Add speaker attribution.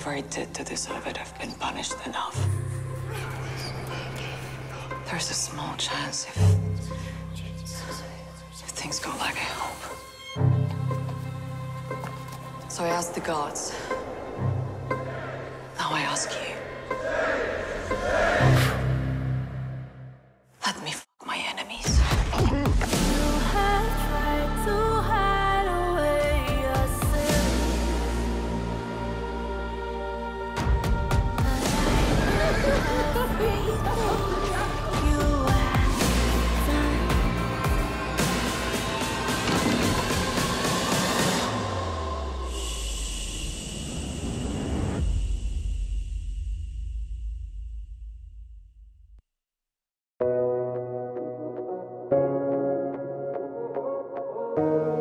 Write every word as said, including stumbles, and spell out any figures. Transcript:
Speaker 1: whatever I did to deserve it, I've been punished enough. There's a small chance if, if things go like I hope. So I asked the gods. Now I ask you. Let me fuck my enemies.
Speaker 2: You have tried to hide away your sins. You have done.
Speaker 3: you